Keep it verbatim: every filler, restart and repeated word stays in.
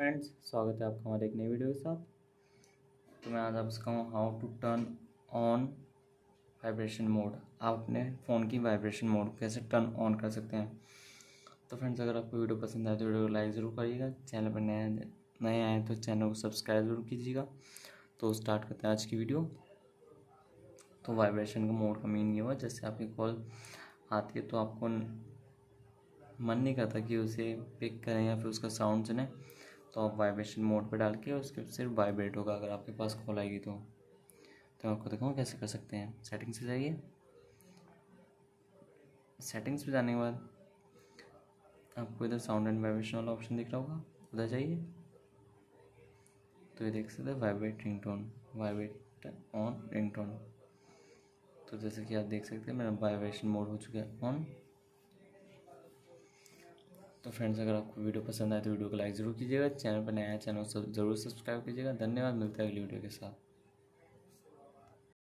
Friends, स्वागत है आपका हमारे एक नई वीडियो के साथ। तो मैं आज आपसे कहूँ how to turn on vibration mode. आप अपने फ़ोन की वाइब्रेशन मोड कैसे टर्न ऑन कर सकते हैं। तो फ्रेंड्स, अगर आपको वीडियो पसंद आए तो वीडियो को लाइक ज़रूर करिएगा। चैनल पर नए नए आए तो चैनल को सब्सक्राइब ज़रूर कीजिएगा। तो स्टार्ट करते हैं आज की वीडियो। तो वाइब्रेशन का मोड का मीन ये हुआ, जैसे आपकी कॉल आती है तो आपको मन नहीं करता कि उसे पिक करें या फिर उसका साउंड सुने, तो आप वाइब्रेशन मोड पर डाल के उसके सिर्फ वाइब्रेट होगा अगर आपके पास कॉल आएगी तो। तो मैं आपको दिखाऊँ कैसे कर सकते हैं। सेटिंग्स पे जाइए। सेटिंग्स पे जाने के बाद आपको इधर साउंड एंड वाइब्रेशन वाला ऑप्शन दिख रहा होगा, उधर जाइए। तो ये देख सकते हैं vibrate ringtone, vibrate on ringtone. तो जैसे कि आप देख सकते हैं मेरा वाइब्रेशन मोड हो चुका है ऑन। तो फ्रेंड्स, अगर आपको वीडियो पसंद आए तो वीडियो को लाइक ज़रूर कीजिएगा। चैनल पर नया है, चैनल को ज़रूर सब्सक्राइब कीजिएगा। धन्यवाद, मिलता है अगली वीडियो के साथ।